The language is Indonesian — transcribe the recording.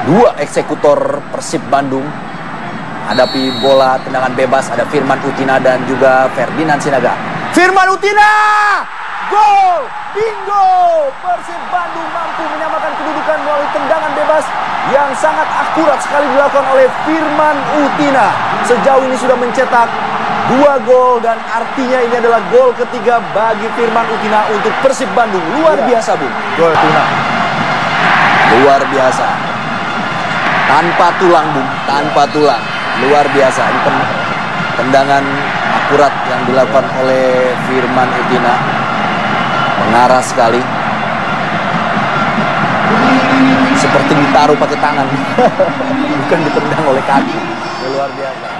dua eksekutor Persib Bandung. Hadapi bola tendangan bebas ada Firman Utina dan juga Ferdinand Sinaga. Firman Utina! Gol! Bingo! Persib Bandung mampu menyamakan kedudukan melalui tendangan bebas yang sangat akurat sekali dilakukan oleh Firman Utina. Sejauh ini sudah mencetak 2 gol dan artinya ini adalah gol ketiga bagi Firman Utina untuk Persib Bandung. Luar biasa, Bung. Gol Utina. Luar biasa. Tanpa tulang, Bung. Tanpa tulang. Luar biasa. Ini tendangan akurat yang dilakukan oleh Firman Utina. Mengarah sekali. Seperti ditaruh pakai tangan. Bukan ditendang oleh kaki. Luar biasa.